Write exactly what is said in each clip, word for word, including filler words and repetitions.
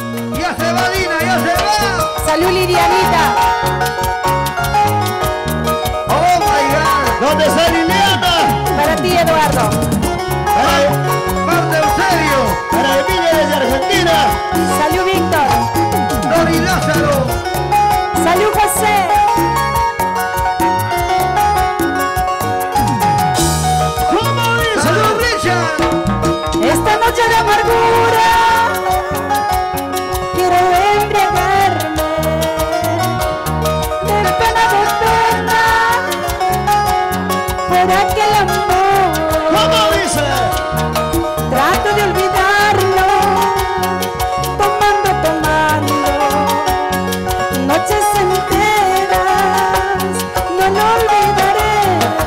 Ya se va, Dina, ya se va. Salud, Lilianita. Oh my God. ¿Dónde está Liliana? Para ti, Eduardo. Para, Marta Eusebio. para Emilia desde Argentina. Salud, Víctor. Lori Lázaro. Salud, José. ¿Cómo dice? Salud, Richard. Esta noche de amargura quiero embriagarme de pena, de pena por aquel amor. ¿Cómo dice? Trato de olvidarlo, tomando, tomando, noches enteras, no lo olvidaré.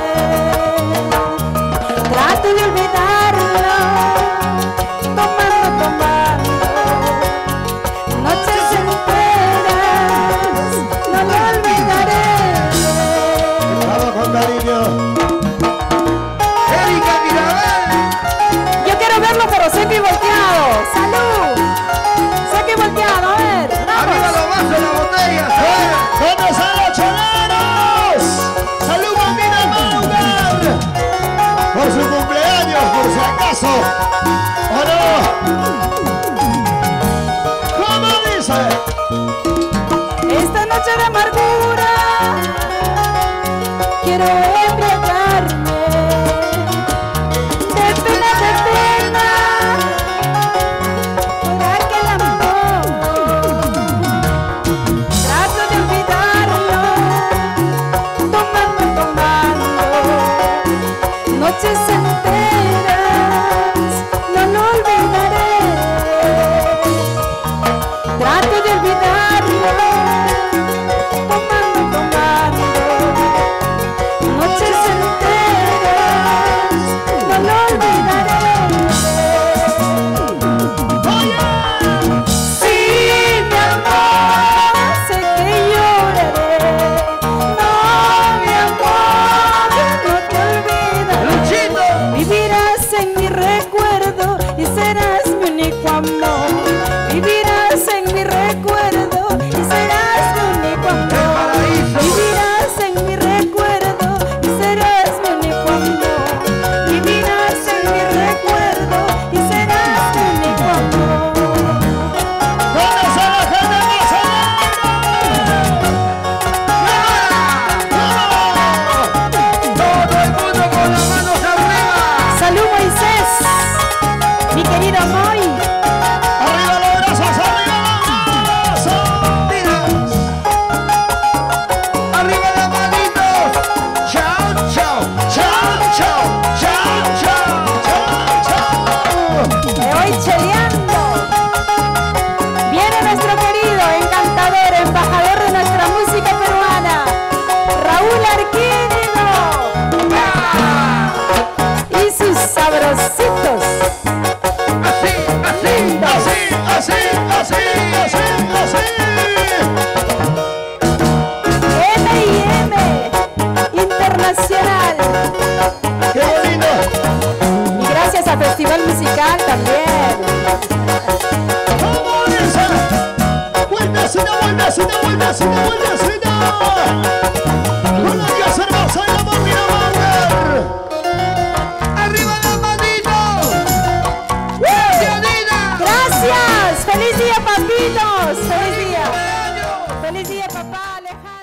Trato de olvidarlo, tomando, tomando, noches enteras, no lo olvidaré. Vamos con cariño. Erika Mirabal. Yo quiero verlo, pero seco y volteado. ¡Salud! Seco y volteado, a ver. Arriba ¡Vamos! los vasos, la botella. ¿Dónde están los choleros? ¡Salud, Bambina Maugar! Por su cumpleaños, por si acaso. ¿O no? ¿Cómo dice? Esta noche de amargura quiero embriagarme de pena, de pena por aquel amor. Trato de olvidarlo, tomando, tomando, noches enteras, no lo olvidaré. Trato de olvidarlo, tomando, tomando, noches enteras, no lo olvidaré. Sí, mi amor, sé que lloraré. No, mi amor, no te olvidaré. Luchito. Vivirás en mi recuerdo y serás mi único amor. Vivirás en mi recuerdo y serás mi único amor. paraíso. Vivirás en mi recuerdo y serás mi único amor. Vivirás en mi recuerdo y serás mi único amor. ¿Dónde está la gente más Todo el mundo con las manos arriba. Salud, Moisés, mi querido Moy. ¡Arriba los brazos! ¡Arriba los brazos! Mira. Arriba las manitos. Chao, chao. ¡Chao, chao! ¡Chao, chao! ¡Chao, chao! Me voy cheleando. Viene nuestro querido, encantador, embajador de nuestra música peruana, Raúl Arquínigo. Y sus sabrositos. Así, así. Así, así, así, así, así. M y M Internacional. ¡Qué bonito! Y gracias a Festival Musical también. ¿Cómo dice? Vueltecita, vueltecita, vueltecita, vueltecita. Con la que hacer más en la Bambina Maugar. Arriba las manitos. Gracias, Dina. Gracias. Feliz día, papitos. Feliz día. Feliz día, papá Alejandro.